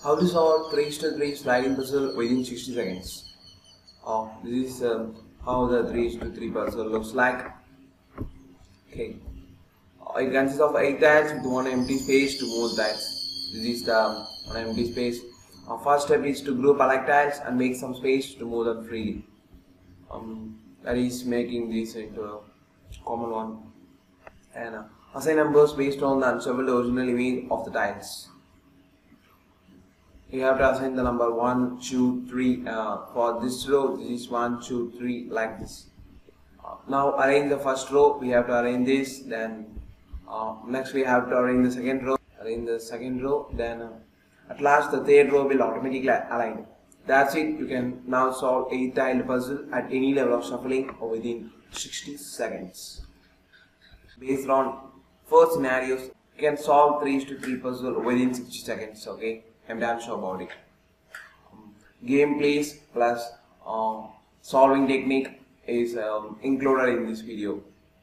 How to solve 3:3 sliding puzzle within 60 seconds. This is how the 3:3 puzzle looks like. Okay. It consists of 8 tiles with one empty space to move tiles. This is the one empty space. First step is to group alike tiles and make some space to move them freely. That is making this into a common one. And assign numbers based on the unshuffled original image of the tiles. You have to assign the number 1, 2, 3 for this row. This is 1, 2, 3 like this. Now arrange the first row. We have to arrange this. Then next we have to arrange the second row. Then at last the third row will automatically align. That's it. You can now solve 8-tile puzzle at any level of shuffling or within 60 seconds. Based on 4 scenarios, you can solve 3:3 puzzle within 60 seconds. Okay, I'm damn sure about it. Gameplays plus solving technique is included in this video.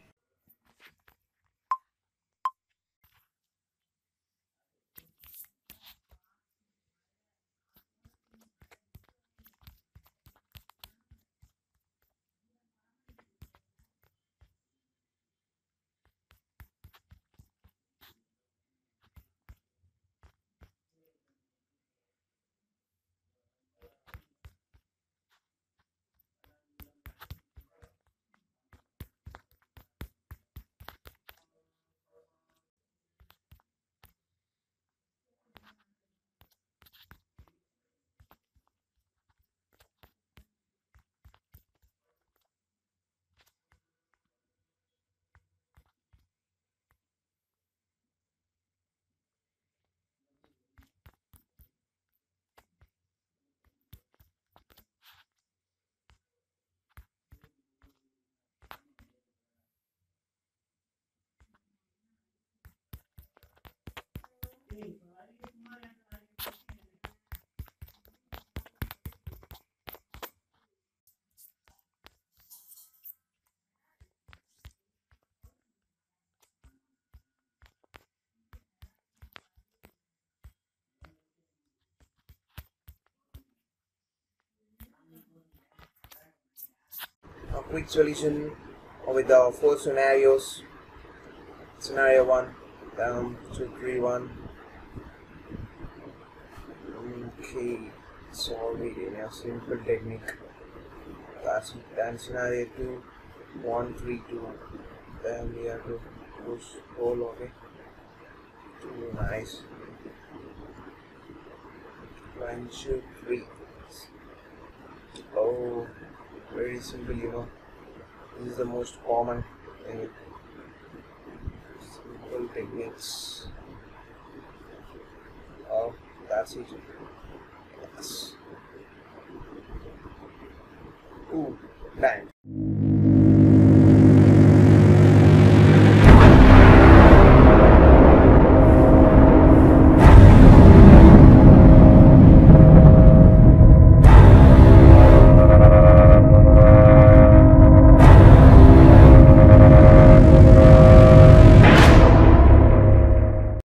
A quick solution with the 4 scenarios. Scenario 1, down 2, 3, 1. Okay, solve it in a simple technique. That's it. Then scenario 2, 1, 3, 2. Then we have to push roll. Okay, nice. 1, 2, 3. Oh, very simple, you know. This is the most common thing. Simple techniques. Oh, that's it. Yes. Ooh, bang.